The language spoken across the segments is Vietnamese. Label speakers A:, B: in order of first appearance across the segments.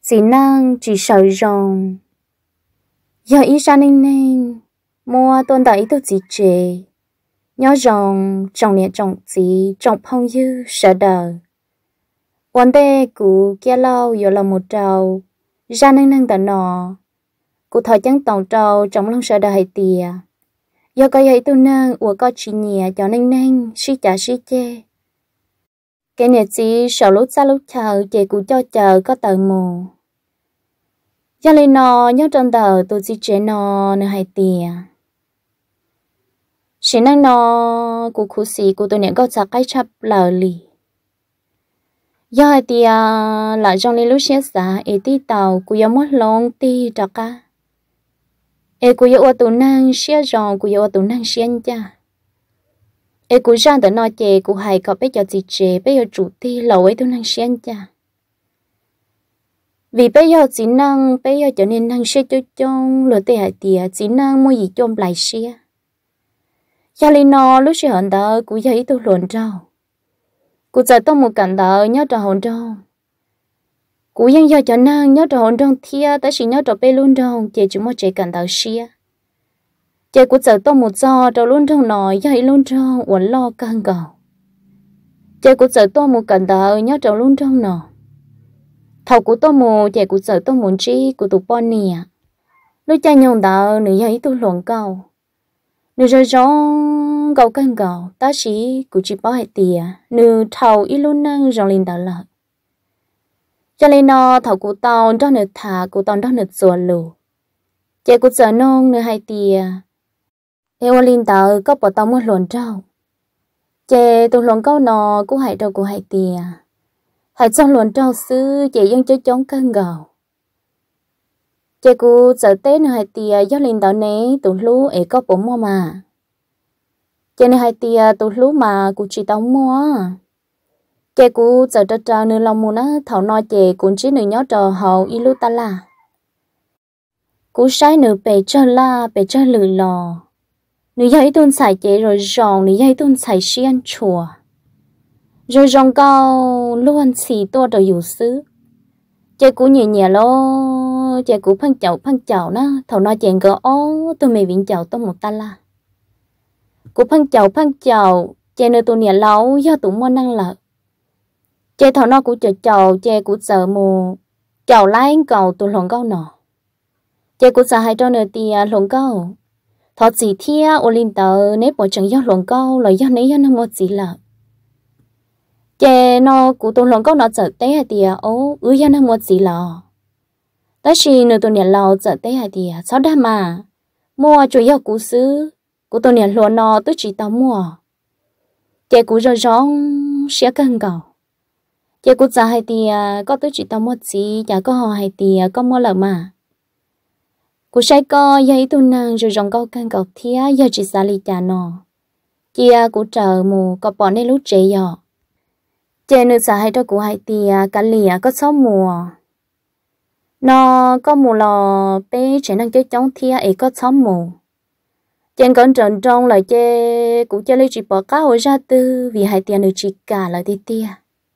A: chỉ năng chỉ sợ rồng giờ ý ra nên mua tuần đại tôi chỉ chế nhớ rồng trồng nè trồng gì trồng phong dư sợ đời vấn đề của kia lâu giờ là một trâu ra nên tận nọ cụ thời chẳng tổng trâu trong lòng sợ đời tìa giờ có vậy tôi nâng của có chỉ nhẹ cho nên suy trả suy chê cái này chỉ sợ lúc xa lúc chờ chị cụ cho chờ có tờ mù cho nên nó nhớ trong tờ tôi chỉ chế nó nữa hay tìa chỉ năng nó cụ khu xì cụ tôi nhận có chắc cái chấp lờ lì giờ hay tìa lại trong lên lúc xe xả ấy tí tàu cụ yếu mất lòng tí cho cả ấy cụ yếu tụ năng xe rong cụ yếu tụ năng xe cha ấy cụ ra tới nó chè cụ hay có bây giờ gì chè bây giờ chủ ti lẩu ấy tôi năng xe cha vì bây giờ chỉ năng bây giờ cho nên năng xe cho trong lừa tệ hại tìa chỉ năng mua gì trong lại xe cho nên nó lúc xe hận đó cụ giờ ý tôi luồn trâu cụ giờ tôi một cảnh đó nhớ trò hồn trâu cụยังgiờ cho năng nhớ trò hồn trâu thia tới chỉ nhớ trò bê luôn trâu chè chúng mua chè cảnh đó xe chè cụ giờ tôi một giò trâu luôn trâu nồi giờ ý luôn trâu uốn lo căng cầu chè cụ giờ tôi một cảnh đó nhớ trò luôn trâu nồi thầu của tôi mù chè của sợ tôi muốn chi của tụi bọn nè lúc cha nhung đạo nữ giấy tôi luận cầu nữ rồi gió cầu cân cầu ta chỉ của chị bảo hệ tìa nữ thầu ít luôn năng rồi lên đạo lợi cho nên nó thầu của tao đó nữ thả của tao đó nữ rùa lù chè của sợ nông nữ hay tìa em lên đạo có bỏ tao muốn luận trâu chè tôi luận câu nó cũng hay đâu của hay tìa hãy cho luận trâu sư chị dân cho chống cân gầu chị cụ sợ tết nữa hai tia do lên đó nấy tụi lú ấy có bố mua mà chị này hai tia tụi lú mà cụ chỉ tao mua chị cụ sợ trâu trâu nữa lòng muốn á thầu nói chị cũng chỉ nữa nhớ trò hậu ilu ta la cụ sai nữa bể cho lử lò nữa giấy tuôn xài chị rồi ròng nữa giấy tuôn xài xiên chùa rồi rong cao luôn xì tua đồ dụ sứ chơi cú nhẹ nhẹ lo chơi cú phăng chậu nó thầu nói chuyện gỡ ó tôi mày viện chậu tôi một ta la cú phăng chậu chơi nơi tôi nhẹ lâu do tụi mua năng lợi chơi thầu nó cú chậu chơi cú sợ mù chậu lái cầu tụi lồng cao nọ chơi cú sợ hai trâu nơi tia lồng cao thọ gì thia ô linh tờ nếu bỏ chẳng do lồng cao là do nấy do nó một gì lợi chè nó cụ tôi lòng có nó sợ té hay tiệt ô gia nó một gì lò đó chỉ nửa tuần này lò sợ té hay tiệt sao đam mà mua chủ yếu cụ xứ cụ tôi này luôn nó tôi chỉ tao mua chè cụ rồi rong sẽ cân cầu chè cụ già hay tiệt có tôi chỉ tao mua gì chả có họ hay tiệt có mua lợ mà cụ sai co giấy tôi năng rồi rong câu cân cầu thía giờ chỉ xa li chả nó kia cụ chờ mù có bỏ nên lúc trẻ giờ chè nữ xã hay cho cụ hai tia cả lìa có 6 mùa nó có mùa lò bé trẻ năng chơi chống thia ấy có 6 mùa chè còn tròn trong lại chè cụ chơi lấy chỉ bỏ cá hồi ra tư vì hai tia nữ chỉ cả là tia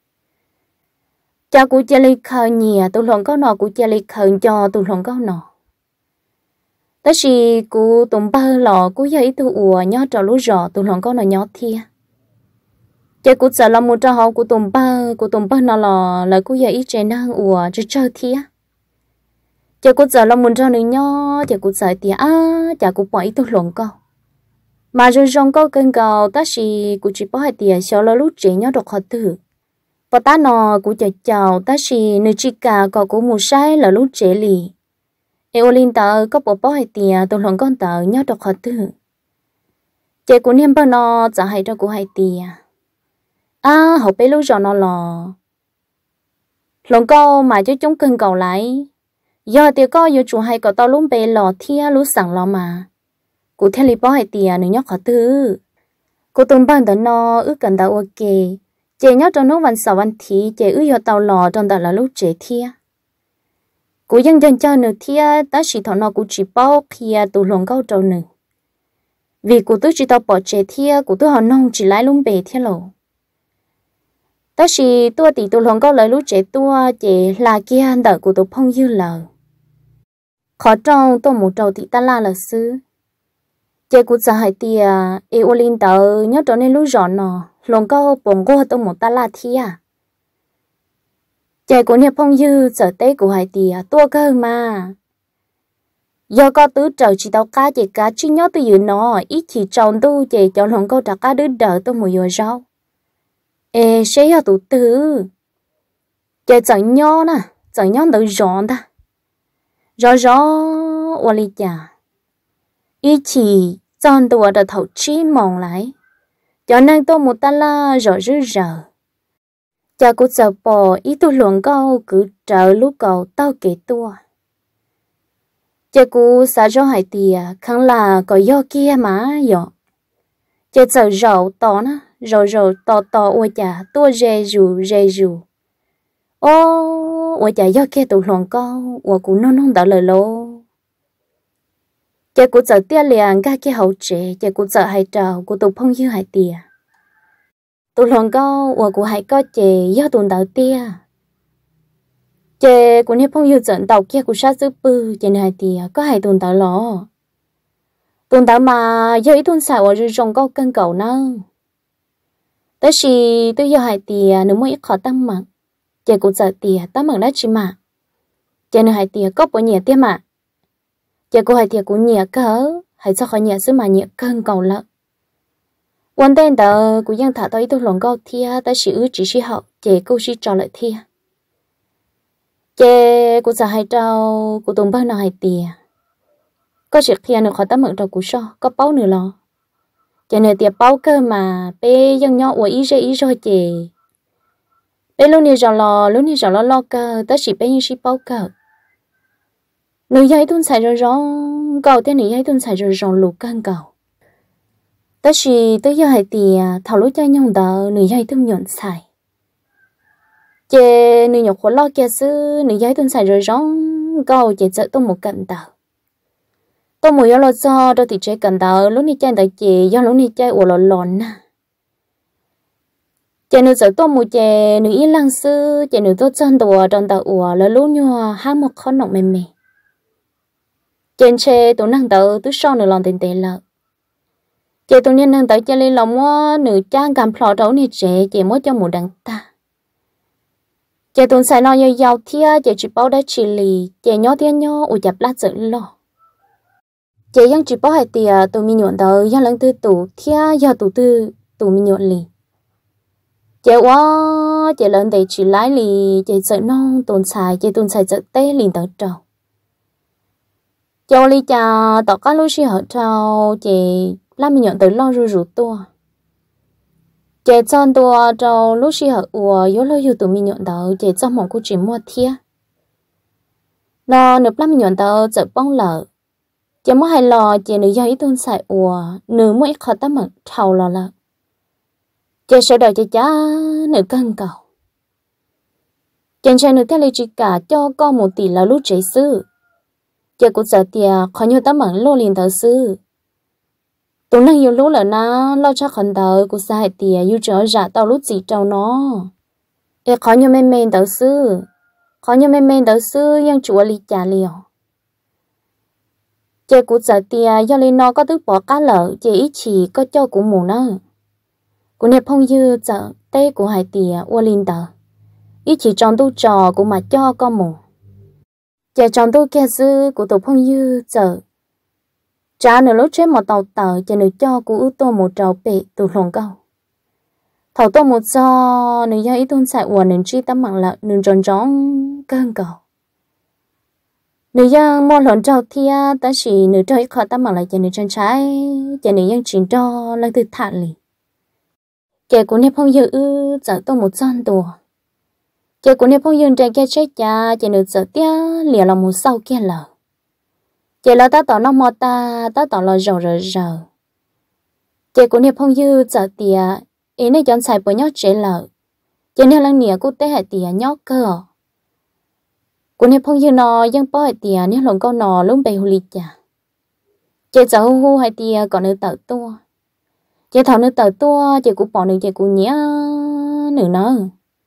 A: cha cụ chơi lấy khờ nhẹ tụi lòng có nọ cụ chơi lấy khờ cho tụi lòng có nọ đó là cụ tụm ba lò cụ dậy tụi ủa nhớ trò lú rò tụi lòng có nọ nhớ thia chị cũng sợ là một trò họ của tụm ba nó là cũng vậy trẻ năng ủa cho chơi thía chị cũng sợ là một trò nữa nhó chị cũng sợ tía chị cũng bỏ ít tôi luận câu mà rồi trong câu cân cầu ta chỉ cũng chỉ bỏ hai tía sau là lúc trẻ nhó đọc họ từ và ta nó cũng chờ chào ta chỉ nơi chỉ cả có cũng một sai là lúc trẻ lì em linh tờ có bỏ hai tía tôi luận con tờ nhó đọc họ từ chị cũng niệm bao nó trả hai trò của hai tía học bé lúc rồi nó lò lòng câu mà chứ chúng cân cầu lại giờ thì có giờ chủ hay có tao lúc bé lò thia lúc sẵn lò mà cụ theo lý bảo hay tiền nữa nhóc họ tư cô tuần ban đó nó ước cần tao ok chị nhóc trong lúc văn sáu văn thì chị ước giờ tao lò trong đó là lúc trẻ thia cụ dân cho nữa thia ta chỉ thọ nó cụ chỉ bảo kia tụ lòng câu trâu nữa vì cụ tôi chỉ tao bỏ trẻ thia cụ tôi họ nông chỉ lái lúc bé thia lò đó là tôi thì tôi lòng có lời lúc trẻ tôi chỉ là kia đợi của tôi phong dư lời khó trong tôi một trâu thì ta la là sư chị cũng sợ hai tia yêu linh tờ nhớ trở nên lúc rõ nọ lòng có bồng cô tôi một ta la thi à chị cũng nhập phong dư sợ tế của hai tia tôi cơ mà do có tứ trời chỉ tao cá chị cá chỉ nhớ tôi dự nó ít chỉ tròn tôi chị cho lòng câu trả cá đứa đỡ tôi một giờ rau ê sẽ hiểu tụ tư chị chẳng nhớ nè chẳng nhớ được rõ ta rõ rõ ô li chả ý chỉ chọn tôi đã thấu chi mong lại cho nên tôi một ta la rõ rư rờ cha cũng sợ bỏ ý tôi luận câu cứ chờ lúc cầu tao kể tôi cha cũng xả rõ hai tia khẳng là có do kia mà dọ cha sợ rầu to nó rầu to to ôi chả tôi rê rù ô ôi chả do kia tụ luận câu ôi cũng non đỡ lời lô cha cũng sợ tia liền ga kia hậu trẻ cha cũng sợ hai trào của tụ phong dư hai tia tụ luận câu ôi cũng hai có trẻ do tụ đỡ tia chị cũng nếp phong yêu dẫn tàu kia của sát sư bư trên hai tia có hai tuần tàu lọ tuần tàu mà do ít tuần xài ở trong câu cân cầu nâng tới khi tôi do hai tia nếu mỗi ít khó tăng mặn chị cũng sợ tia tăng mặn đã chỉ mà chị nếu hai tia có bộ nhẹ tia mà chị cũng hai tia cũng nhẹ cỡ hay sao khỏi nhẹ xứ mà nhẹ cân cầu lợ quan tên tờ của dân thả tới tôi lòng câu thia tới sĩ ư chỉ hậu chị cô sĩ trò lại thia chị cũng sợ hai trâu của tùng bao nào hai tia có chuyện kia nữa khỏi tắm mượn trâu của so có bao nữa lo chị này tiệp bao cơ mà bé dân nhỏ của ý rồi chị bé lúc này giờ lo cơ tới chỉ bé như chỉ bao cơ nữ giấy tuôn xài rồi rong cầu tên nữ giấy tuôn xài rồi rong lục căng cầu tới chỉ tới giờ hai tia thảo lúa cho nhung đỡ nữ giấy tuôn nhọn xài chị nữ nhọc khó lo kia sư nữ giấy tuần xài rồi rong câu chị sợ tôi một cận tờ tôi một lo do đâu thì chơi cận tờ lúc này chơi tờ chị do lúc này chơi ủa lòn nè chị nữ sợ tôi một chị nữ yên lặng sư chị nữ tốt chân tờ trong tờ ủa là lúc nhua hát một con nọng mềm mềm trên xe tôi năng tờ tôi so nữ lòng tiền tệ lợ chị tôi nên năng tờ chơi lên lòng mua nữ trang cầm phò đấu này chị mới cho một đằng ta chị tuần sai lo nhiều giàu thia chị chỉ bảo đã chỉ lì chị nhỏ thiên nhỏ ủi chập lát giỡn lo chịยังchỉ bảo hai tia tụi mình nhuận đầu yang lần tư tụ thia do tụi mình nhuận lì chị quá chị lần để chỉ lái lì chị sợ non tuần sai sợ té liền tới trâu cho lì cha tỏ cá lúa xí hở trâu chị làm mình nhuận tới lo rủ tua chị chọn tua trâu lúc xí hở ủa yếu lo yếu tụi mình nhuận đầu chị cho mong cô chỉ mua thia nó nửa làm mình nhuận đầu chợ bông lợ chị mua hai lò chị nửa do ít tuần xài ủa nửa mua ít khó tắm mặn thầu lò lợ chị sợ đợi chị chá nửa cân cầu chị chạy nửa theo lý chỉ cả cho con 1 tỷ là lúc chế sư chị cũng sợ tiề khó nhiều tắm mặn lô liền tờ sư tụi năng yêu lú là na lo cho khẩn tờ của sai tiề yêu trở ra tao lúc gì trâu nó ê khó nhiều men tờ sư khó nhiều men tờ sư yang chúa li trả liều chị cũng sợ tiề do lên nó có tức bỏ cá lợ chị ít chỉ có cho của mù nó của nệp phong dư sợ tê của hai tiề u linh tờ ít chỉ trong tu trò của mà cho con mù chị trong tu kia sư của tổ phong dư sợ trả nửa lúc trên một tàu tờ cho nửa cho của ưu tô một trầu bể từ lòng câu thầu tô một do nửa do ý tôn xài ủa nửa chi tấm mạng lợn nửa tròn tròn cơn cầu nửa do mua lợn trầu thia ta chỉ nửa trầu ít khó tấm mạng lại cho nửa chân trái cho nửa dân chuyển cho lần từ thản lì kẻ của nếp phong dư ư giờ tô một son tùa kẻ của nếp phong dư trái kia chết cha cho nửa giờ tia lìa lòng một sau kia lờ chị là ta tỏ nó mò ta tỏ là rờ chị cũng nếp phong dư sợ tìa ý này chọn xài bởi nhóc trẻ lợ chị nên lăng nìa cô tế hại tìa nhóc cơ cũng nếp phong dư nó dân bó hại tìa nếu lòng con nó lúc bày hù lì chả chị sợ hu hại tìa còn nữ tờ tua chị thảo nữ tờ tua chị cũng bỏ nữ chị cũng nhớ nữ nó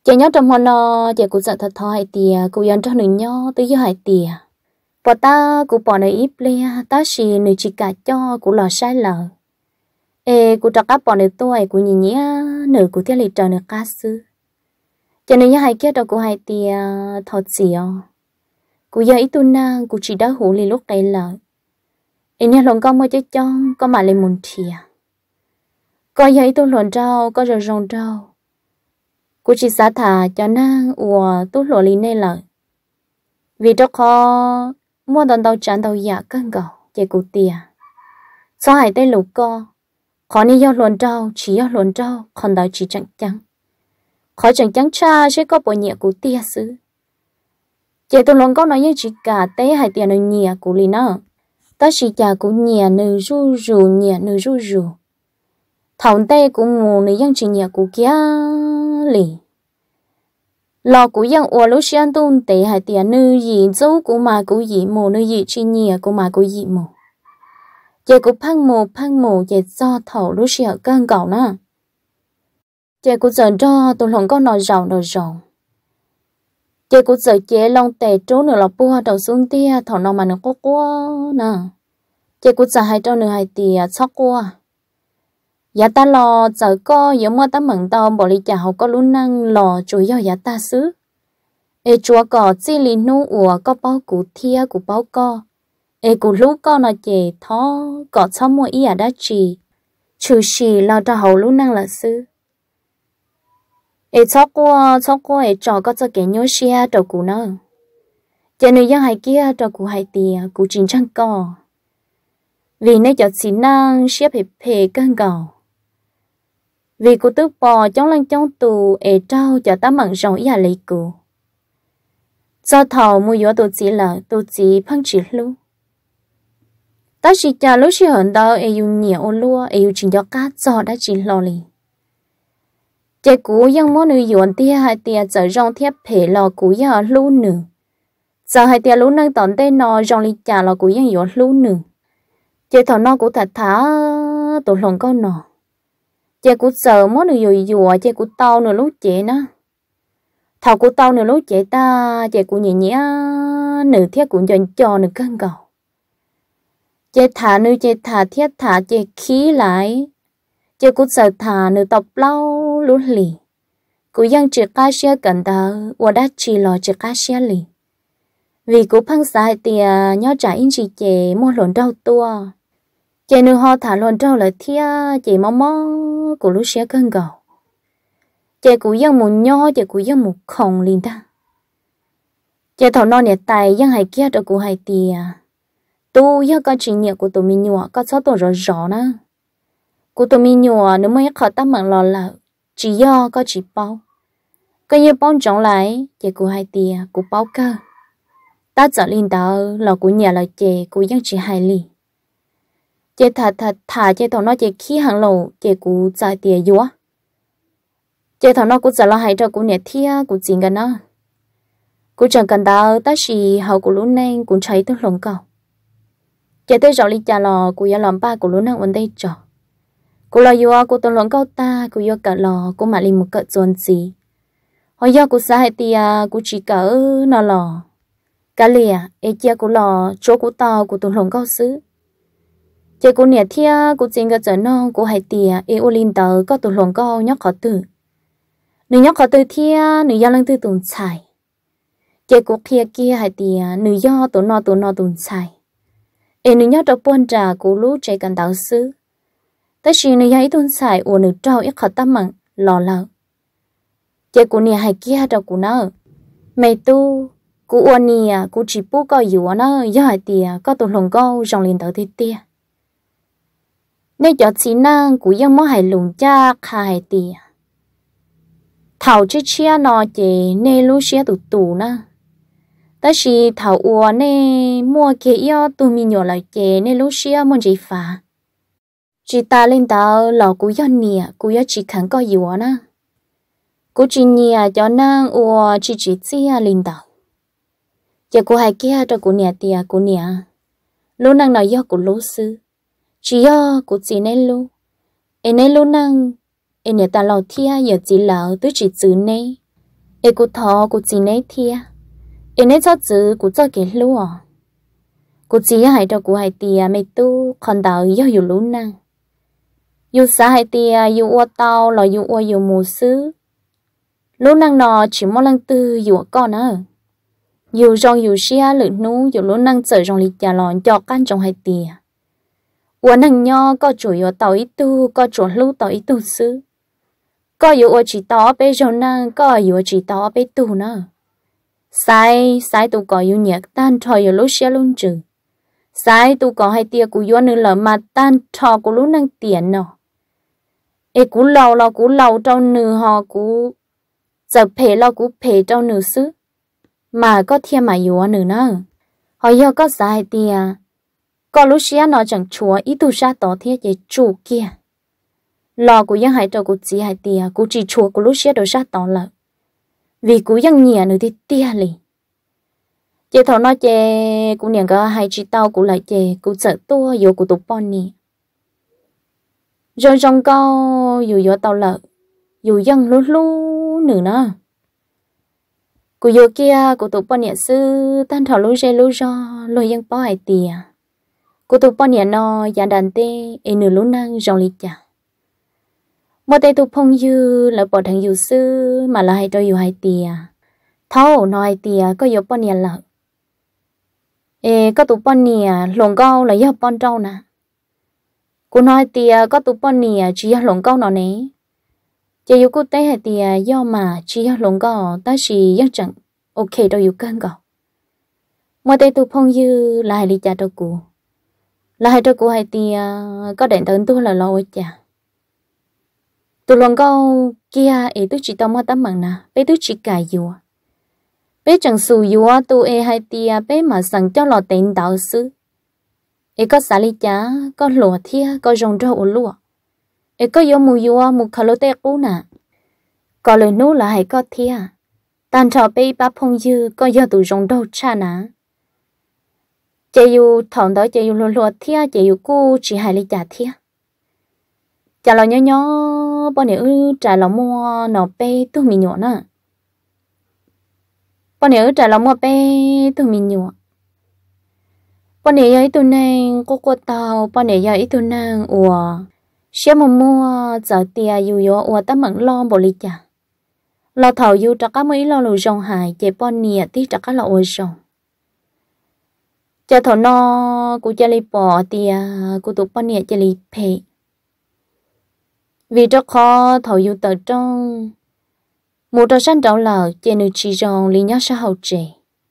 A: chị nhớ trong nó chị cũng sợ thật thôi hay tiề cũng yên cho nữ nhớ tới giờ hay tiề bỏ ta cũng bỏ nơi ít lia ta chỉ nữ chỉ cả cho cũng là sai lờ ê cũng cho các bỏ nữ tôi cũng nhìn nhía nữ cũng thiết lịch chờ nữ cá sư cho nên nhớ hay kia đâu cũng hay tiề thật xỉu cũng giờ ít tu năng cũng chỉ đã hủ lì lúc đây lờ ê nha lòng con mới chết cho có mà lên một thìa có giờ ít tu luận rau có rồi rong rau cô chỉ xả thả cho nàng ủa tu lụa lì nê lợi vì đó khó mua đòn đầu chán đầu dạ cân gạo chạy cụ tìa sau hai tay lục co khó ni do luồn trâu chỉ do luồn trâu còn đó chỉ chẳng trắng khó chẳng trắng cha sẽ có bộ nhẹ cụ tìa xứ chạy tu luồn có nói như chỉ cả té hai tiền nơi nhẹ cụ lì nó ta chỉ chả cụ nhẹ nơi ru ru nhẹ nơi ru ru thòng tay cụ ngủ nơi dân chỉ nhẹ cụ kia lì lò của dân ủa lúc xuyên tôn tế hai tiền nữ gì dấu của mà của gì mồ nữ gì chi nhẹ của mà của gì mồ chị của phăng mồ chị do thầu lúc xuyên cơn gạo nè chị của giờ cho tôi lòng con nồi rồng chị của giờ chị lòng tè trố nửa lọc bua đầu xuống tia thầu nó mà nó có quá nè chị của giờ hai trâu nửa hai tiền sóc qua giá ta lò giờ có giống mà ta mừng tao bỏ đi chả học có luôn năng lò chủ yếu giá ta xứ ê chúa có chỉ li nu ủa có bao củ thia của bao co ê củ lú co nó chè thó có cho mua ý à đã chỉ trừ xì lo cho hậu luôn năng là xứ ê cho qua ê trò có cho cái nhớ xia đầu củ nó chè nữ dân hay kia trò củ hay tìa củ chín trăng co vì nơi cho xí năng xếp hề cân gạo vì cô tức bò trong lăng trong tù ế trao cho ta mặn rộng ý à lấy cô do thầu mua yếu tổ chỉ là tổ chỉ phăng chỉ lưu ta chỉ trả lúc chỉ hận đâu ế dùng nhiều ô lúa ế dùng chính cho cá cho đã chỉ lo lì chế cú yang món nữ yuan tia hai tia giờ rong thiếp phê lò cú yang lưu nữ giờ hai tia lưu năng tòn tên nó rong lì trả lò cú yang yuan lưu nữ chế thầu nó cũng thật thả tổ lòng con nó chị cũng sợ món nữa dùa chị cũng tao nữa lúc chị nó thầu cũng tao nữa lúc chị ta chị cũng nhẹ nhẹ nửa thiết cũng dành cho nửa cân cầu chị thả thiết thả chị khí lại chị cũng sợ thả nửa tập lâu lúc lì cũng dân chị cá xe cần tờ và đã chỉ lo chị cá xe lì vì cũng phăng sai thì nhớ trả in chị mua lộn đau tua chị nữ họ thả lộn trâu lại thia chị mò của lúc xé cân gạo chị cũng dân một nho chị cũng dân một khổng liền ta chị thầu non nhiệt tài dân hay kia rồi cũng hay tìa tu dân có chuyện nhiệt của tụi mình nhọ có số tuổi rõ nè của tụi mình nhọ nếu mới khó tắm bằng lò lợ chỉ do có chỉ bao cái như bao trọng lại chị cũng hay tìa cũng bao cơ ta trở lên tờ lò của nhà là chị cũng dân chỉ hay lì chị thả chị thằng nó chị khí hàng lầu chị cũng giải tiền dúa chị thằng nó cũng giải lo hay cho cũng nhẹ thia cũng chính cái nó cũng chẳng cần đào ta chỉ hậu của lúc này cũng thấy tôi lòng cầu chị tới rồi đi trả lò cũng要làm ba của lúc này vấn đề cho cũng là dúa cũng tôi lòng cầu ta cũng yêu cả lò cũng mà lên một cỡ chuẩn gì hồi giờ cũng sai tia cũng chỉ cỡ nó lò cả lìa ấy chia cũng lò chỗ của tao của tôi lòng cầu xứ chị cũng nhẹ thia cũng chính cái chỗ nó cũng hay tìa yêu linh tờ có tụ lòng có nhóc khó tử nữ nhóc khó tử thia nữ do lăng tư tồn xài chị cũng kia hay tìa nữ do tụ nó tồn xài nữ nhóc đó buôn trà của lũ trẻ cần đạo sư tất nhiên nữ ấy tồn xài của nữ trâu ít khó tâm mặn lò lợ chị cũng nhẹ hay kia đó của nó mày tu của uôn nè của chỉ bố có yếu nó do hay tìa có tụ lòng có rong linh tờ thế tia nên cho chị năng của dân mó hải lùng cha khai tìa thảo chứ chia nó chị nên lúc chia tụ na ta chỉ thảo ua nên mua kia yêu tụ mi nhỏ lại chị nên lúc chia muốn chị phá chị ta lên tàu lò của dân nè của dân chỉ khẳng có yếu na của chị nè cho năng ua chỉ chia lên tàu chị của hai kia cho của nè tìa của nè lúc năng nói do của lô sư chỉ do của chị nên lu em nên lu năng em nhớ ta lâu thia giờ chỉ là tôi chỉ chữ này ê cụ thọ cụ chỉ nấy thia ê nấy cho chữ cụ cho cái lúa cụ chỉ hay cho cụ hay tia mấy tu còn đào yêu lúa năng yêu xã hay tia yêu ô tao là yêu ô yêu mù sứ lúa năng nọ chỉ mỗi lần tư yêu con nữa yêu rong yêu xia lợn nú yêu lúa năng trở rong lịch trà lòn cho căn trong hay tia ô năng nho có chủ yêu tao ít tu có chủ lúa tao ít tu sứ có yêu ô chỉ tao bé rong năng có yêu chỉ tao bé tu nữa sai sai tu có yêu nhạc tan thôi yêu lúa xia luôn trừ sai tu có hay tia cú yêu nữa là mà tan thọ cú lúa năng tiền nọ ê cú lâu trong nửa họ cú giờ phê lo cú phê trong nửa xứ mà có thiên mà yêu nữa nè họ yêu có sai tia có lúc xía nó chẳng chúa ít tu sa tỏ thiết về chủ kia lo cú yêu hay cho cú chỉ hay tia cú chỉ chúa cú lúc xía đồ sa tỏ là vì cú yêu nhẹ nữa thì tia liền chị thọ nói chị cũng nhận có hai chị tao cũng lại chị cũng sợ tua dù của tụi bọn nè rồi trong câu dù tao lợ dù dân lú lú nữa nè của dù kia của tụi bọn nè sư tan thọ lú rê lú ro lôi dân bỏ hai tìa của tụi bọn nè nó giả đàn tê ê nửa lú năng rong lì chả một tay tụi phong dư là bỏ thằng dù sư mà là hai đôi dù hai tìa thâu nói tìa có dù bọn nè lợ ê có tụi bọn nè lồng câu là do bọn trâu nè cô nói tìa có tụi bọn nè chỉ do lồng câu nó nè chỉ yêu cô té hay tìa do mà chỉ do lồng câu ta chỉ do chẳng ok đâu yêu cân cậu mà tay tụi phong dư là hai đi cha đâu cô là hai đâu cô hay tìa có đèn tấn tôi là lo ấy chả tụi lồng câu kia ê tôi chỉ tao mua tấm bằng nè bé tôi chỉ cài dùa bé chẳng sù dùa tụi ê hai tia bé màสั่งcho lò tên đạo sư ê có xả lý chá có lùa thia có rong rau lùa ê có vô mù dùa mù khá lô tê cú nè có lời nú là hay có thia tan trò bé bá phong dư có vô tụi rong rau cha nè chạy dù thọn đó chạy dù lùa thia chạy dù cú chỉ hai lý chá thia chả lò nhó nhó bọn nè trả lò mua nọ bé tụi mình nhỏ nè bọn nè trả lò mua bé tụi mình nhỏ bọn nè ấy tụi nàng cô tàu bọn nè ấy tụi nàng ủa xem mà mua giờ tia dù yo ủa ta mặn lo bộ lý chả lo thầu dù trả cá mấy lo lùi rong hài chạy bọn nè tí trả cá lo ủa rong cha thầu no cô cha li bỏ tia cô tụi bọn nè cha li phê vì cho khó thầu dù tờ trong một trò săn trâu lờ trên nữ chỉ rong lý nhớ sao hậu trẻ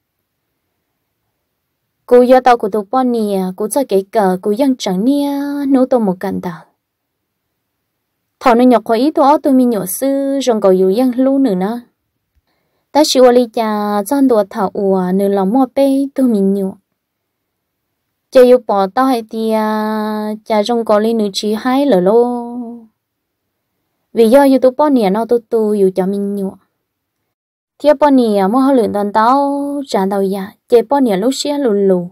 A: cô do tàu của tụi bọn nè cô cho cái cờ cô dân chẳng nia nấu tô một cành tờ thầu nó nhọc khỏi ý tụi mình nhỏ sư rong cầu dù dân lưu nữa nè ta chịu li cha chọn đùa thầu ủa nửa lòng mua bê tụi mình nhỏ cha yêu bỏ tao hay tia cha rong cầu li nữ chỉ hay lờ lô vì do tụi bọn nè nó tụi yêu cho mình nhỏ thiệt bọn nè mua hơi luyện tàn tao trả đầu ya chế bọn nè lúc xưa lù lù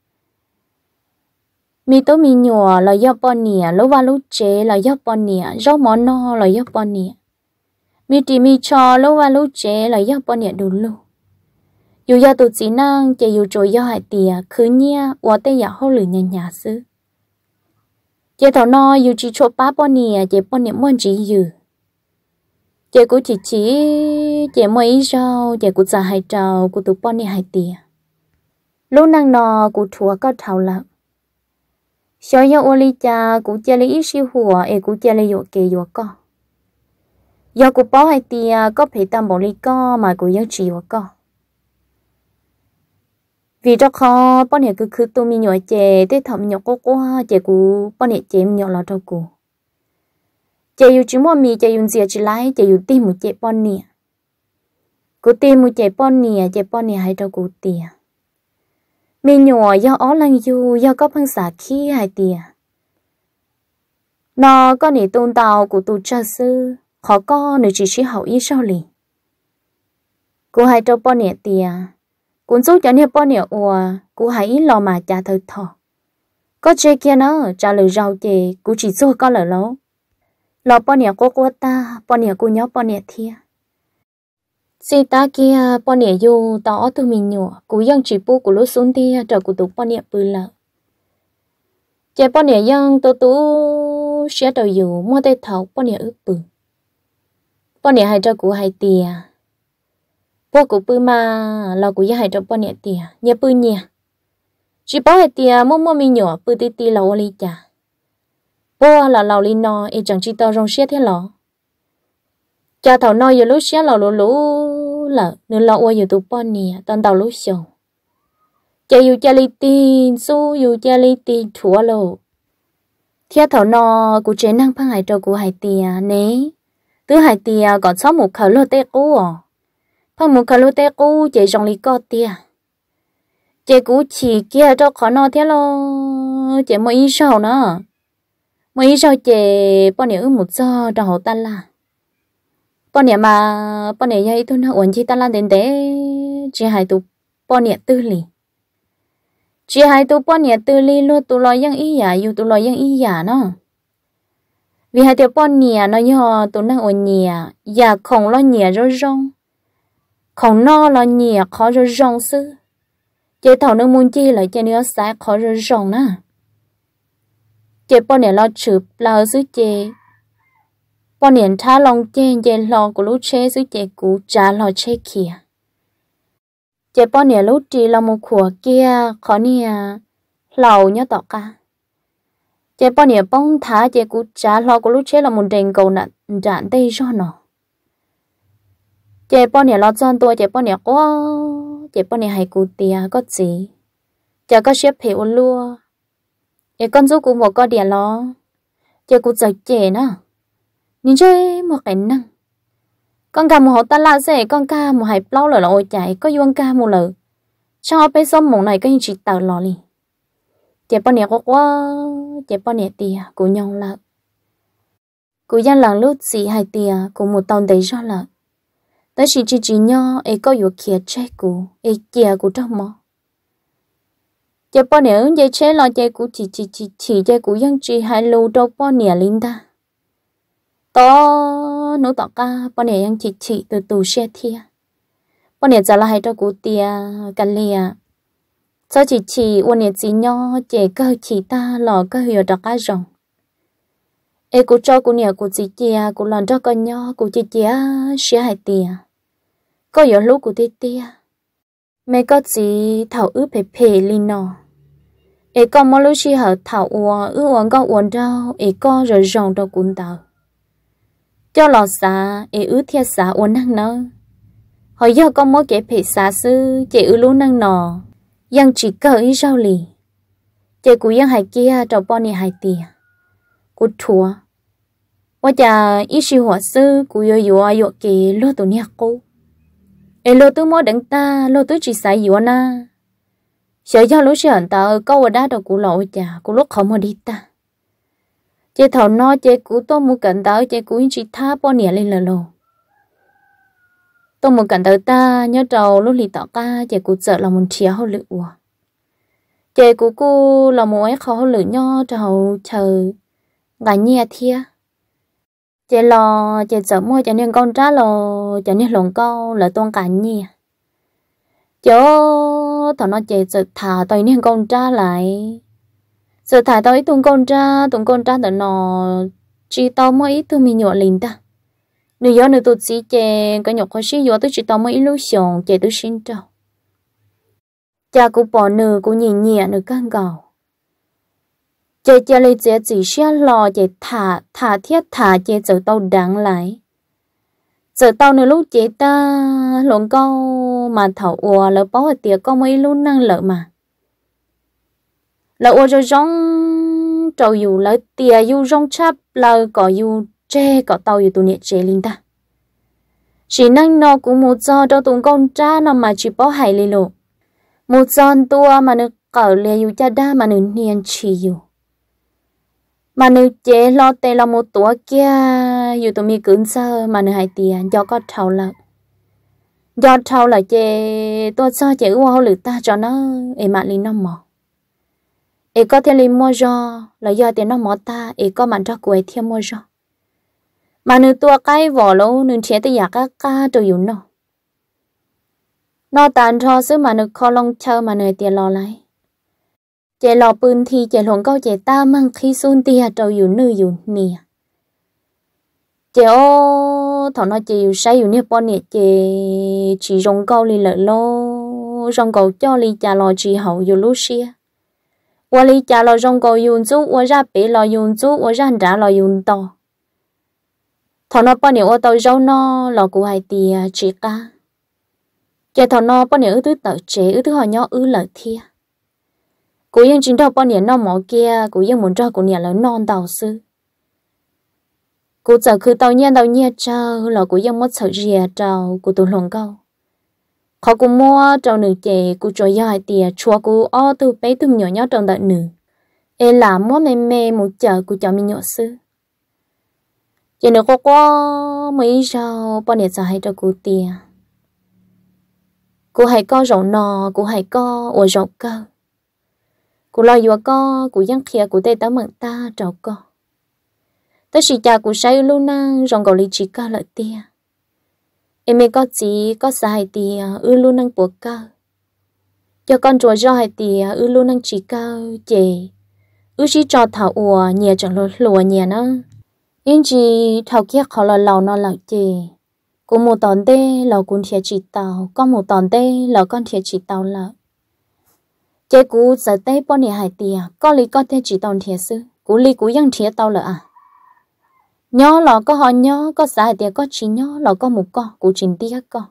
A: mi tố mi nhỏ là do bọn nè lúc vào lúc chế là do bọn nè rau món no là do bọn nè mi chỉ mi cho lúc vào lúc chế là do bọn nè đủ lù dù do tụi chỉ năng chế dù trôi do hại tiề cứ nhia và tây ya hơi luyện nhà nhà xứ chế thảo no dù chỉ cho ba bọn nè chế bọn nè muốn chỉ dù chị cũng chỉ chị mấy rau chị cũng xài hai trâu của tụi bọn này hai tia lúc năng nọ của thua có thầu lợn sau giờ ô ly cha của chị lấy ít siêu hùa em của chị lấy dụ kề dụ co giờ của bao hai tia có phải tam bộ ly co mà của giờ chỉ dụ co vì cho khó bọn này cứ tụi mình nhỏ chị tới thầm nhỏ cô quá chị của bọn này chị nhỏ là đâu của chị yêu chỉ mua mì chị yêu gì chỉ lấy chị yêu tìm một chị bọn nè cô tìm một chị bọn nè hay đâu cô tiền mình nhỏ do ó lăng du do có phăng xả khí hay tiền nó có nể tôn tàu của tụ cha sư khó có nể chỉ hậu ý sao liền cô hay đâu bọn nè tiền cũng giúp cho nè bọn nè ủa cô hãy lo mà trả thật thọ có chơi kia nó trả lời rau chị cô chỉ giúp có lời lâu lo bọn nè cô ta bọn nè cô nhóc bọn nè thia si ta kia bọn nhẹ yêu tao tụi mình nhỏ cú yang chỉ bu cú lúc xuống đi trở cú tụ bọn nhẹ bự lợ chạy bọn nhẹ yang tụ sẽ đầu yêu mua tay thầu bọn nhẹ ướp bự bọn nhẹ hay cho cú hay tiề bố cú bự mà là cú hay cho bọn nhẹ tiề nhẹ bự nhẹ chỉ bảo hay tiề mua mình nhỏ bự tí là ô li chả bố là lầu li no e chẳng chỉ tao rong xe thế lọ cha thầu no giờ lúc xe lầu lú là nên lo qua yêu tụ bọn nhẹ tao tàu lúc sầu cha yêu cha li tin su yêu cha li tin thua lô thiết thầu no cú chế năng phăng hải cho cú hải tiề nè tứ hải tiề còn sáu một khẩu lô tê cú à phăng một khẩu lô tê cú chế trong lý co tiề chế cú chỉ kia cho khó no thế lo chế mỗi ý sầu nữa mỗi ý sầu chế bọn nhẹ một giờ trong hồ ta là bọn nhẹ mà bọn nhẹ vậy tôi nó uốn chi ta là đến thế chế hải tụ bọn nhẹ tư lì chỉ hai tụ bọn nhẹ tư li luôn tụ lo yang ý giả yêu tụ lo yang ý giả nó vì hai tiểu bọn nhẹ nó do tụ năng ổn nhẹ giả không lo nhẹ rồi rong không no lo nhẹ khó rồi rong sư chế thầu nó muốn chi lại cho nó sai khó rồi rong nè chế bọn nhẹ lo chụp lo sư chế bọn nhẹ thả lòng chế lo của lũ chế sư chế cũ trả lo chế kia chế bọn nhẹ lúc chỉ là một khua kia khó nè lầu nhớ tỏ ca chế bọn nhẹ bông thả chế cú trả lo của lúc chế là một đền cầu nặng đạn tây cho nó chế bọn nhẹ lo chọn tôi chế bọn nhẹ quá chế bọn nhẹ hay cú tia có gì chế có xếp hiệu lúa chế con giúp cú một con điện lo chế cú giật chế nữa nhìn chơi một cái năng con cá một hộp ta la dễ con cá một hộp lâu rồi là ôi chạy có yuan cá một lợ cho bé xóm mộng này cái chỉ tờ lò li chế bao nhiêu quá chế bao nhiêu tiền của nhau lợ của dân làng lúc gì hay tiền của một tàu đấy cho lợ tới chỉ nhau ấy có yuan kia chết của ấy kia của trong mỏ chế bao nhiêu chế chết lo chế của chỉ chế của dân chỉ hay lưu đâu bao nhiêu linh ta to nấu tọt ca bọn này đang chỉ từ từ xe thia bọn này giờ là hay cho cụ tia cần lìa cho chỉ bọn này chỉ nhau chỉ cơ chỉ ta lò cơ hiểu được cái rồng ê cụ cho cụ này cụ chỉ tia cụ làm cho con nhau cụ chỉ tia xe hay tia có hiểu lúc cụ tia mẹ có chỉ thảo ướp phê linh nọ ê con mỗi lúc chỉ hở thảo uống con uống đâu ê con rồi rồng đâu cũng tao cho lò xả ư thiệt xả uốn năng nó hỏi do con mỗi cái phải xả sư chị luôn năng nọ yang chỉ cỡ ý rau lì chị cũng yang hay kia trâu bọn này hay tìa cú thua qua chả ý siêu hỏa sư cú yo kì lô tụi nhạc cô lô tụi mỗi đằng ta lô tụi chỉ xả yo na sợ do lúc sẽ hận ta câu ở đá đầu cú lội chả cú lúc không mà đi ta chế thầu no chế cú tôi muốn cẩn tới chế cú chỉ tha bao nhiêu lên là lô tôi muốn cẩn tới ta nhớ trâu lúc lì tỏ ca chế cú sợ là một chia hậu lự chế cú là một ấy khó hậu lự nho trâu chờ gà nhẹ thia chế lo chế sợ mua cho nên con trá lo cho nên lồng câu là tôn cả nhẹ chỗ thầu nó chế sợ thả tôi nên con trá lại giờ thả tao ít tụng con tra tao nó chỉ tao mới ít tụi mình nhọ linh ta nếu giờ nữa tụi chỉ chè cái nhọ khó xí giờ tụi chỉ tao mới ít lúc xong chè tụi xin trâu cha cũng bỏ nửa cũng nhẹ nhẹ nửa căng gạo chè lấy chè chỉ xia lò chè thả thiết thả chè giờ tao đáng lại giờ tao nửa lúc chè ta lộn câu mà thảo ua lỡ bao ở tiệc con mới lúc năng lợ mà là ô rồi rong trâu dù là tia dù rong chắp là có dù tre có tàu dù tụi nhẹ chế linh ta chỉ năng nó cũng một giờ cho tụi con tra nó mà chỉ bỏ hại lì lộ một giờ tua mà nó cỡ lìa dù cha đa mà nó niên chỉ dù mà nó chế lo tê là một tuổi kia dù tụi mi cứng sơ mà nó hại tiền do có thầu là chế tôi cho chế ua lử ta cho nó mà linh nó mỏ có thể lấy mua cho là do tiền nó mất ta có mà cho quầy thêm mua cho mà nữ tua cái vỏ lâu nữ chế tới giả các ca đồ dùng nó nó tàn cho xứ mà nó khó long chờ mà nơi tiền lo lại chị lò bươn thì chị luận câu chị ta mang khi xuân tia trâu dù nữ dù nè chị ô thằng nó chị dù say dù nè bọn nè chị chỉ rong câu li lợi lô rong câu cho li chả lò chị hậu dù lúc xia qua li chả lò rong câu dù chú qua ra bể lò dù chú qua ra trả lò dù to thằng nó bọn nè ô tàu rau nó lò của hai tia chị ca chị thằng nó bọn nè ư thứ tờ chế ư thứ họ nhỏ ư lợi thia cô yên chính đâu bao nhiêu năm mỏ kia cô yên muốn cho cô nhà lớn non tàu sư cô giờ cứ tàu nhiên trâu là cô yên mất sợ gì trâu cô tụi lòng câu họ cô mua trâu nữ chè cô cho dài tiền chua cô o từ bé từ nhỏ nhỏ trong đợt nữ em làm mua mê một chợ cô cho mình nhỏ sư chỉ nữa có quá mấy rau bao nhiêu giờ hay cho cô tiền cô hay có rau nò cô hay có ổ rau cơ cô lo vừa co cô giăng kia cô tê tao mận ta trâu co ta chỉ cha cô say luôn năng rong cầu lý chỉ ca lợi tia em mới có gì có sai tia luôn năng buộc ca cho con chuột roi tia luôn năng chỉ ca chè chỉ cho thảo ủa nhẹ chẳng lúa lúa nhẹ nữa yên chỉ thảo kia họ là lầu nó lại chè cô một tòn tê lầu con thiệt chỉ tàu con một tòn tê lầu con thiệt chỉ tàu lợ chế cú giờ tây bọn nè hải tiề có lý có thể chỉ tòn thiệt sư cú lý cú yang thiệt tao lợ à nhớ lò có họ nhớ có xã hải tiề có chỉ nhớ lò có một con cú chín tiết con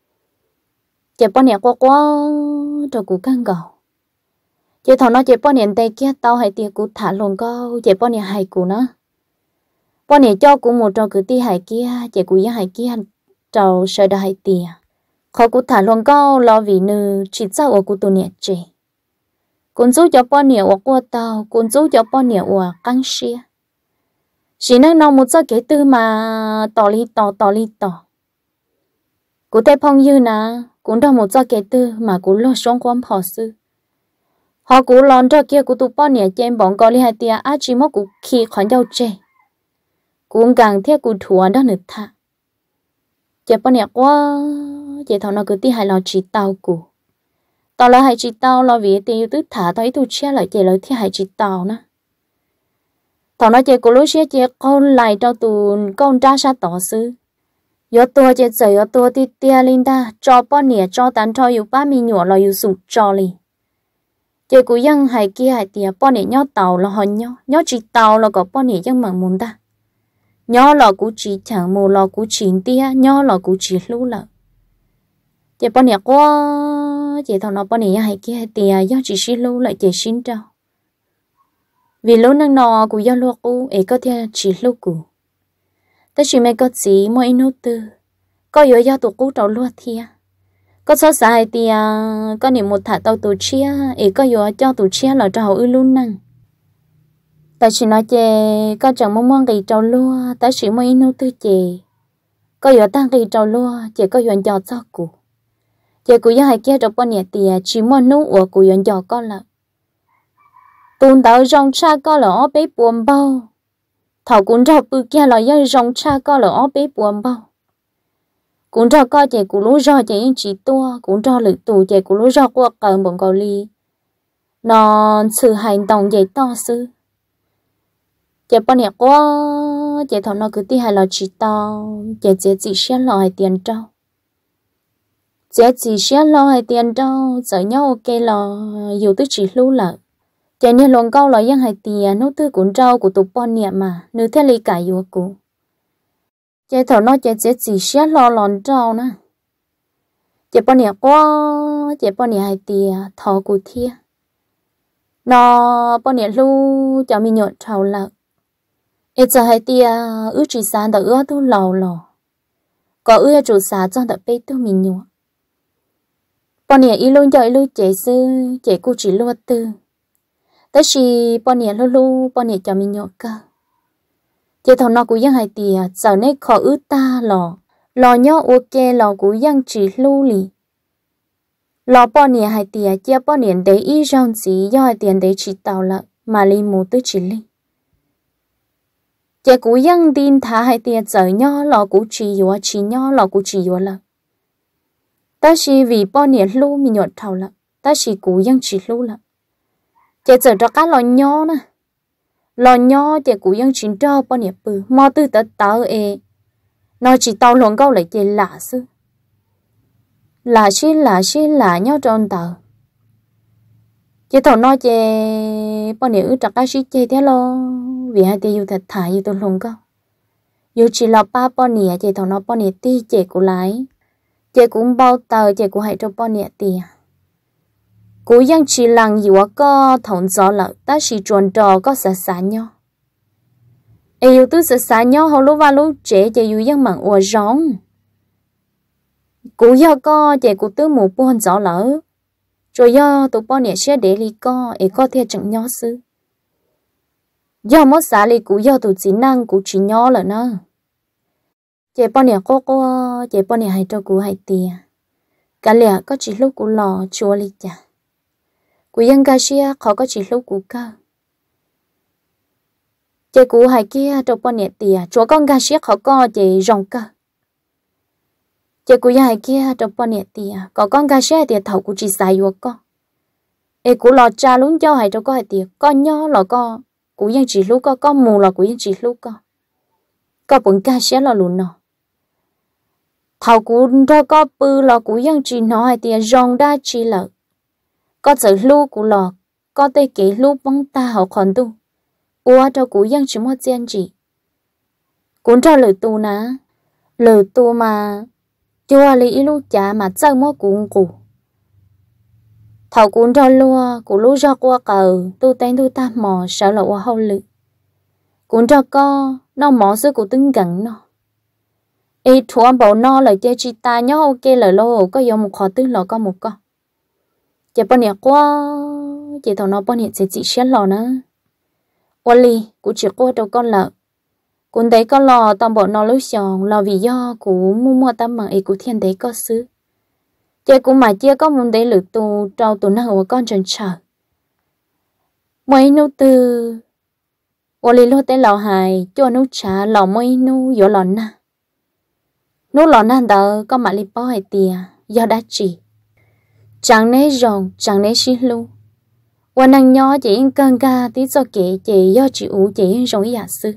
A: chế bọn nè quá rồi cú căng gầu chế thằng nó chế bọn nè tây kia tao hải tiề cú thả luôn câu chế bọn nè hải cú nữa bọn nè cho cú một trò cứ ti hải kia chế cú yang hải kia trò sợ đại hải tiề khó cú thả luôn câu lo vì nữ chỉ sao ở cú tụi nè chế cuốn chú cho bao nhiêu ở qua tàu cuốn chú cho bao nhiêu ở căng xia chỉ năng nông một số cái từ mà tỏ li tỏ cụ thể phong như nà cũng đâu một số cái từ mà cụ lo sống quan họ sư họ cụ lon cho kia cụ tụ bao nhiêu trên bọn con li hai tia á chỉ mất cụ khi khỏi đâu chê cũng càng thiết cụ thua đó nữa thà chỉ bao nhiêu quá chỉ thằng nó cứ ti hai lo chỉ tàu cụ tao là hai chị tao lo vì tiền tứ thả tao ít tu chia lại chị lời thì hai chị tao nè tao nói chị cô lúc xưa chị con lại cho tụi con ra sa tỏ sư yo tua chị dậy yo tua thì tia linh ta cho bao nhiêu cho tán cho yêu ba mi nhỏ là yêu sụt cho li chị cô dân hai kia hai tia bao nhiêu nhớ tàu là họ nhớ chị tàu là có bao nhiêu dân mạng muốn ta nhớ là cú chỉ chẳng mù là cú chỉ tia nhớ là cú chỉ lú là chị bao nhiêu quá chị thằng nó bao nhiêu hay kia tiền do chị xin lưu lại chị xin trao vì lúc năng nọ của do lúa cũ ấy có thể chỉ lưu cũ tất chỉ mấy có gì mỗi nốt tư có yếu do tụ cũ trâu lúa thia có số sai tiền có niệm một thả tàu tụ chia ấy có yếu cho tụ chia là trâu ư luôn năng tại chỉ nói chị có chẳng mong mong gì trâu lúa tại chỉ mỗi nốt tư chị có yếu tăng gì trâu lúa chị có yếu cho cũ chị cũng hay kia trong bọn nhà tiề chỉ muốn nấu ở của yon cho con là tuần đầu rong cha con là ở bé buồn bao thầu cũng cho bự kia là do rong cha con là ở bé buồn bao cũng cho con chị cũng lú do chị chỉ tua cũng cho lực tù chị cũng lú do qua cờ bọn cầu ly nó sự hành động vậy to sư chị bọn nhà quá chị thằng nó cứ tí hay là chỉ to chị chỉ xem lại tiền trâu chỉ sẽ lo hay tiền đâu sợ nhau ok là dù tôi chỉ lưu lại cho nên luôn câu là dân hay tiền nốt tư cuốn trâu của tụi bọn niệm mà nếu theo lý cả dù cụ chỉ thầu nó chỉ sẽ lo lòn trâu nè chỉ bọn niệm quá chỉ bọn niệm hay tiền thầu cụ thia nó bọn niệm lưu cho mình nhộn trâu là ít giờ hay tiền ước chỉ sáng đã ước tôi lầu có ước chủ sáng cho đã bê tôi mình nhộn bọn nè y luôn cho y luôn chế sư chế cô chỉ luôn tư tới khi bọn nè luôn bọn nè cho mình nhọ cơ chế thằng nó cũng ยัง hay tiệt giờ này khó ư ta lò nhọ ok lò cũng ยัง chỉ lưu lì lò bọn nè hay tiệt chế bọn nè để y rong gì do hay tiền để chỉ tàu lại mà li một tới chỉ li chế cũng ยัง tin thả hay tiệt giờ nhọ lò cũng chỉ nhọ lò cũng chỉ nhọ là ta chỉ vì bao nhiêu lu mình nhọt thầu là ta chỉ cú dân chỉ lu là chỉ giờ cho cá lò nhỏ chỉ cú dân chỉ cho bao nhiêu bự mò từ tớ tớ nó chỉ tao luôn câu lại chỉ lạ sư là nhau tròn tờ chỉ thầu nó chỉ bao nhiêu cho cá sĩ chơi thế lo vì hai tiêu thật thà yêu tôi luôn câu yêu chỉ là ba bao nhiêu chỉ thầu nó bao nhiêu ti chỉ cú lái chỉ cũng bao tờ chỉ cũng hay cho bao nhiêu tiền cú dân chỉ lằng gì có thòng gió lợ ta chỉ chuẩn trò có xa nhau yêu tôi xa nhau họ lúc vào lúc trẻ chỉ yêu dân mạng ủa rong cú do có chỉ cú tư mù buồn gió lợ rồi do tụi bao nhiêu sẽ để li có thể chẳng nhau sư do mất xa li cú do tụi chỉ năng cú chỉ nhau lợ nó chỉ bao nhiêu có chỉ bao nhiêu hay cho cú hay tiền cả lẽ có chỉ lúc cú lò chua li chả cú dân ca xia khó có chỉ lúc cú cơ chỉ cú hay kia cho bao nhiêu tiền chúa con ca xia khó có chỉ rong cơ chỉ cú dân hay kia cho bao nhiêu tiền có con ca xia tiền thầu cú chỉ xài vô con cú lò cha luôn cho hay cho có hay tiền con nhớ là con cú dân chỉ lúc có mù là cú dân chỉ lúc có bốn ca xia là luôn nọ thầu cú cho có bự là cú dân chỉ nói hay tiền rong đa chỉ là có sự lưu của lò có tay kế lưu băng ta họ còn tu ua cho cú dân chỉ một gen chỉ cuốn cho lời tu mà chưa lý lưu trả mà chơi mua cú thầu cuốn cho lúa cú lưu cho qua cầu tu tên tu ta mò sợ là qua hậu lự cuốn cho co nó mò sư của tính gần nó thua bảo nó lời chơi chi ta nhớ ok lời lô có dùng một khó tư lò có một con chỉ bao nhiêu qua chỉ thằng nó bao nhiêu chỉ xét lò nữa Wally cũng chỉ qua đâu con lợn cũng thấy con lò toàn bộ nó lối sòng lò vì do cũng mua tấm bằng ấy cũng thiên đấy có xứ chỉ cũng mà chia có muốn đấy lử tu trâu tu nào của con trần chờ mấy nô từ Wally lô tới lò hài cho nô trả lò mấy nô vô lò lò na đó có mà li bao hay tiề do đã chỉ chẳng nấy rồng chẳng nấy xí lu quan năng nhỏ chỉ cơn ca tí cho kể chỉ do chị ủ chỉ rồng giả sư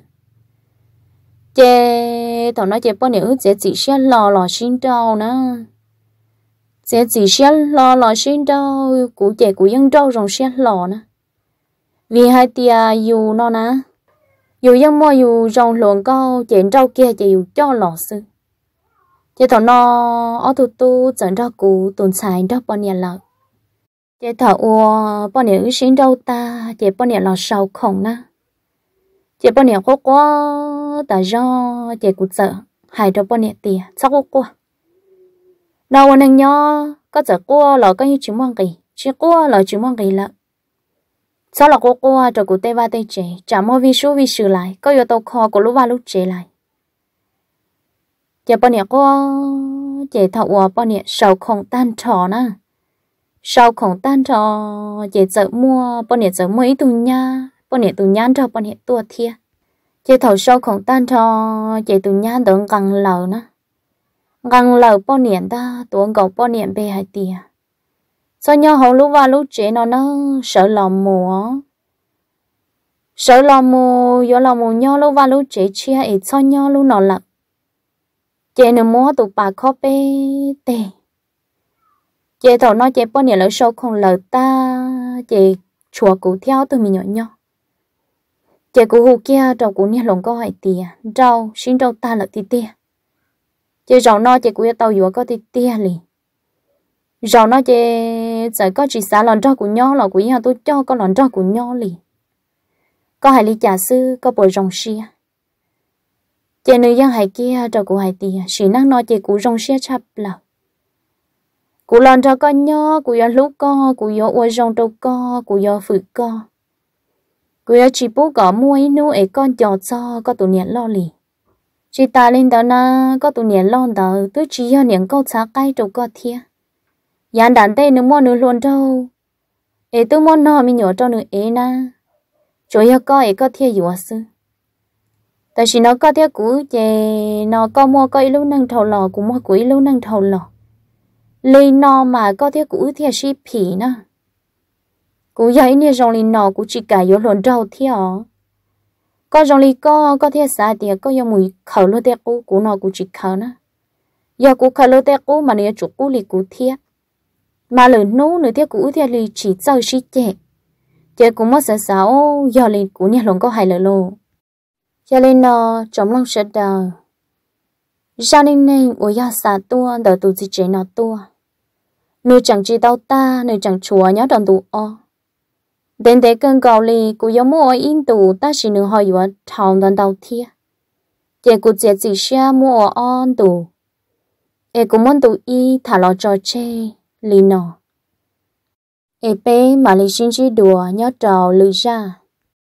A: chê thằng nó chỉ bao nhiêu chỉ sẽ lò xin trâu nữa chỉ sẽ lò xin trâu cụ chỉ cụ dân trâu rồng sẽ lò nữa vì hai tia dù nó nè dù dân mua dù rồng luồng câu chuyện trâu kia chỉ dù cho lò sư chỉ thằng nó ở tu dẫn ra cụ tồn tại đó bao nhiêu lợ chỉ thằng bao nhiêu sinh đâu ta chỉ bao nhiêu là sầu khổng na chỉ bao nhiêu khó quá tại do chỉ cụ sợ hay đó bao nhiêu tiền chắc quá đâu anh nhỏ có sợ quá là có như chỉ mong gì chỉ quá là chỉ mong gì lợ sao là quá rồi cụ tây va tây trẻ chả mua vi số lại có yêu tàu kho của lúc va lúc trẻ lại chỉ bao nhiêu có chỉ thầu bao nhiêu sầu không tan trò nè sầu không tan trò chỉ sợ mua bao nhiêu sợ mua ít bao nhiêu tu nhá cho bao nhiêu tua thia chỉ thầu sầu không tan trò chỉ tu nhá đừng găng lờ nè găng lờ bao nhiêu ta tuồng cầu bao nhiêu bề hai tia sao nhau hậu lúc vào lúc trẻ nó sợ lòng mù do lòng mù nhau lúc vào lúc trẻ chia ít sao nhau lúc nào lật chị nó mua tụ bà khó bê tê chị thầu nói chị bao nhiêu lỡ sâu không lỡ ta chị chùa cụ theo từ mình nhỏ chị cụ hù kia trâu cụ nha lồng có hỏi tìa rau xin rau ta lỡ tì tìa chị rau nó chị cụ yêu tàu dùa có tì tìa lì rau nó chị sẽ có chỉ xả lòn rau của nhau là của tôi cho có lòn rau của nhau lì có hai ly trà sư có bồi rong xia chị nữ dân hay kia cho cụ hay tìa chỉ năng nói chị cụ rong xia chắp lợ cụ lòn cho con nhỏ cụ yêu lúc co cụ yêu uo rong trâu co cụ yêu phự co cụ yêu chỉ bố có mua ít nu ấy con trò cho có tụ niệm lo lì chị ta lên đó na có tụ niệm lo đó tôi chỉ yêu niệm câu xá cái trâu co thia dàn đàn tây nữ mua nữ luôn đâu ấy tôi mua nó mình nhổ cho nữ ấy na chủ yêu co ấy có thia dùa sư tại vì nó có theo cũ chè nó có mua có ít lúc năng thầu lò cũng mua của ít lúc năng thầu lò lấy nó mà có thể cũ thì xí phỉ nè cũ giấy nè rong lấy nó cũ chỉ cả vô lộn trâu theo có rong lấy có thể xả thì có yêu mùi khẩu lô tê cũ nó cũ chỉ khẩu nè giờ cũ khẩu lô tê cũ mà nè chủ cũ lấy cũ thiệt mà lớn nô nữa thiệt cũ thiệt lấy chỉ cho xí chè chè cũ mất sợ sao giờ lấy cũ nè lộn có hay lợ lô cho nên nó trong lòng sợ đau gia đình này ủa ya xả tua đỡ tụi chị chế nó tua nơi chẳng chỉ tao ta nơi chẳng chùa nhớ đòn tụ o đến để cơn gạo lì cũng giống mua in tụ ta chỉ nửa hỏi vừa thòng đòn tàu thia chị cũng chỉ xe mua on tụ em cũng muốn tụ y thả lọ trò chơi lì nọ em bé mà lì xin chỉ đùa nhớ trò lì ra